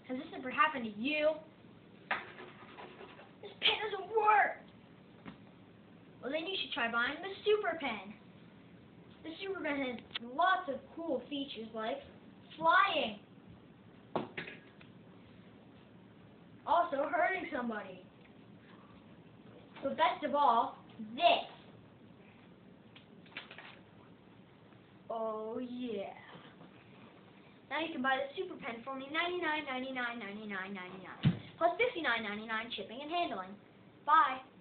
Has this ever happened to you? This pen doesn't work! Well, then you should try buying the Super Pen. The Super Pen has lots of cool features like flying. Also hurting somebody. But best of all, this. Oh yeah. Now you can buy the Super Pen for only $99.99 plus $59.99 shipping and handling. Bye.